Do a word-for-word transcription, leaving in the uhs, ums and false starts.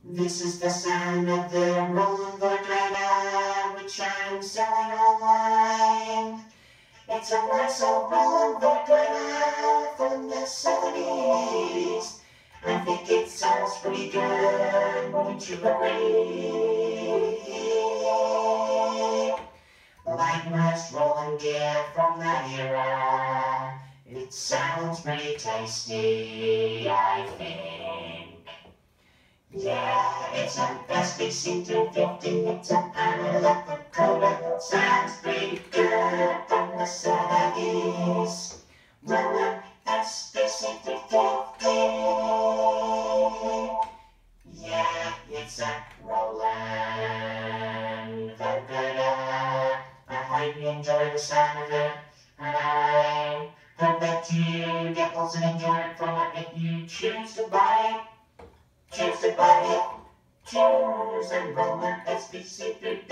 This is the sound of the Roland Vibrator, which I'm selling online. It's a nice old Roland Vibrator from the seventies. I think it sounds pretty good, wouldn't you agree? Like most Roland gear from that era, it sounds pretty tasty, I think. Yeah, it's a S B C two fifty, it's an analog recorder, sounds pretty good from the seventies. Roland S B C two fifty. Yeah, it's a Roland recorder. I hope you enjoy the sound of it, and I hope that you get lots of enjoyment from it if you choose to buy it. Choose to buy it. Choose a Roland S B C two